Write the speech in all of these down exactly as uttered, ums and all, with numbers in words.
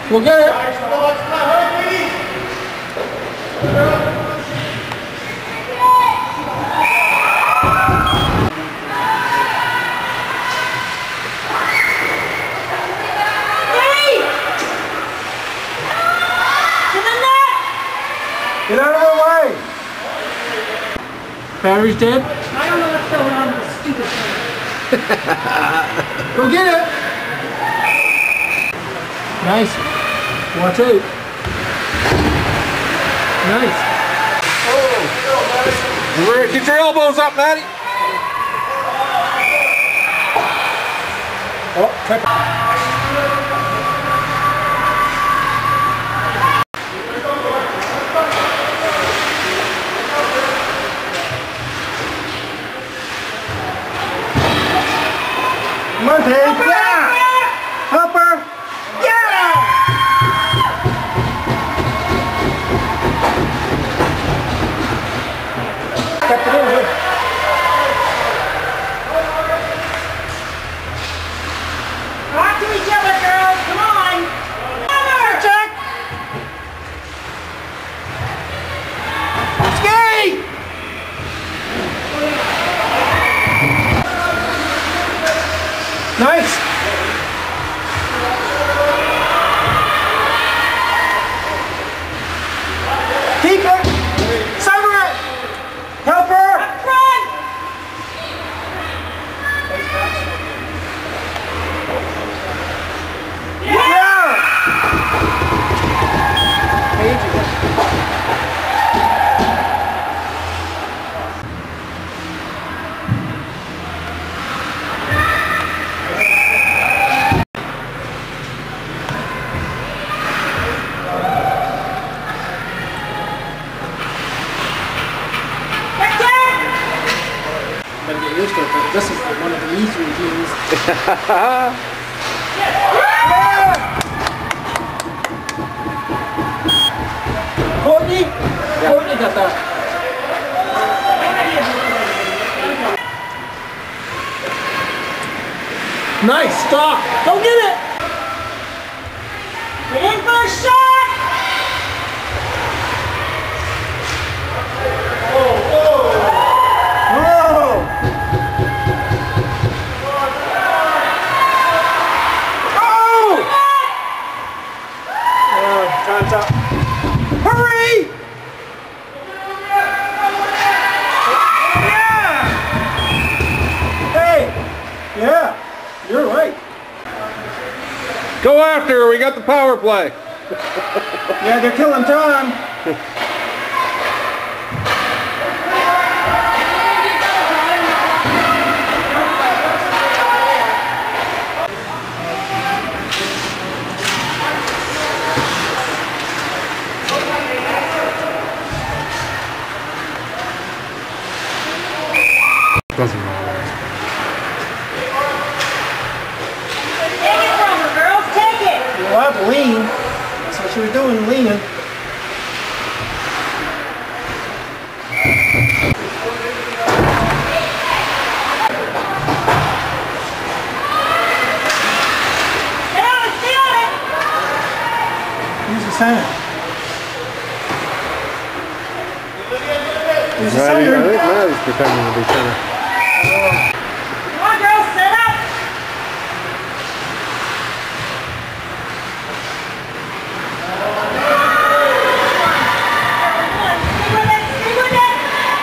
We'll get it. Get out of the way! Battery's dead? I don't know what's going on with this stupid thing. Go get it! Nice. Watch out. Nice. Oh! Get your elbows up, Maddie! Oh, check. Come on, Paige. Yeah! Help her! Yeah! Kept it in good. Talk to each other, girls. Come on. Come on, Jack. Ski! Nice! Keep it! Summer it! Help her! Up front. Yeah! Gotta get used to it, but this is one of the easier games. Courtney? Yeah. Courtney got that. Nice, stop! Go get it! Get in for a shot. Time's up. Hurry! Yeah! Hey! Yeah, you're right. Go after her, we got the power play. Yeah, they're killing time. Doesn't matter. Take it from her, girls. Take it. You'll have to lean. That's what she was doing, leaning. Get out and steal it. Use the center. Use the Maddie, I center. think Maddie's pretending to be center. Come on, girls. Set up. Come on. Stay with it. Stay with it.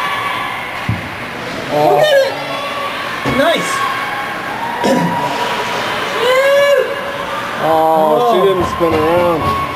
Go get it! Nice! Shoot. Oh, she didn't spin around.